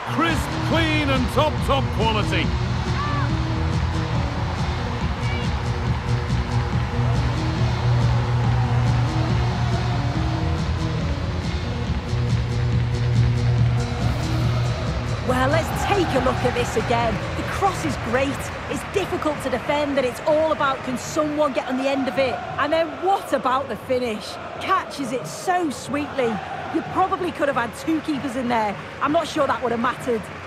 Crisp, clean and top quality. Well, let's take a look at this again. The cross is great, it's difficult to defend, and it's all about can someone get on the end of it. And then what about the finish? Catches it so sweetly. You probably could have had two keepers in there. I'm not sure that would have mattered.